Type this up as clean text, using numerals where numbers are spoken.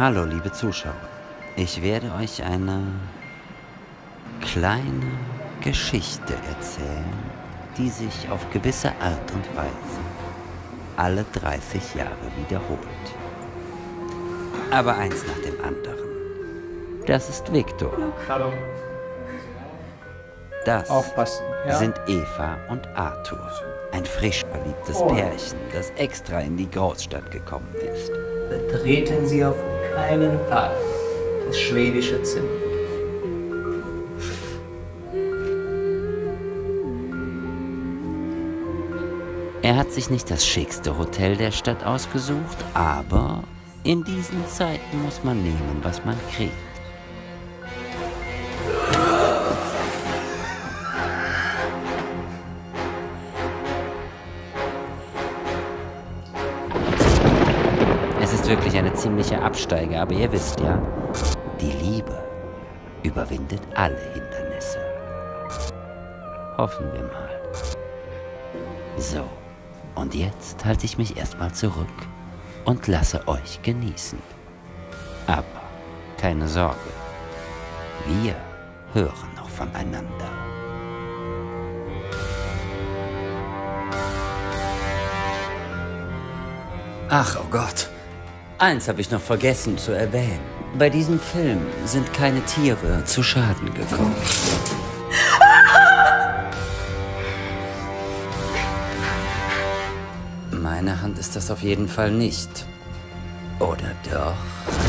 Hallo, liebe Zuschauer. Ich werde euch eine kleine Geschichte erzählen, die sich auf gewisse Art und Weise alle 30 Jahre wiederholt. Aber eins nach dem anderen. Das ist Viktor. Hallo. Das Aufpassen. Ja? sind Eva und Arthur. Ein frisch verliebtes Pärchen, das extra in die Großstadt gekommen ist. Betreten Sie auf keinen Fall das schwedische Zimmer. Er hat sich nicht das schickste Hotel der Stadt ausgesucht, aber in diesen Zeiten muss man nehmen, was man kriegt. Es ist wirklich eine ziemliche Absteige, aber ihr wisst ja, die Liebe überwindet alle Hindernisse. Hoffen wir mal. So, und jetzt halte ich mich erstmal zurück und lasse euch genießen. Aber keine Sorge, wir hören noch voneinander. Ach, oh Gott. Eins habe ich noch vergessen zu erwähnen. Bei diesem Film sind keine Tiere zu Schaden gekommen. Meine Hand ist das auf jeden Fall nicht. Oder doch?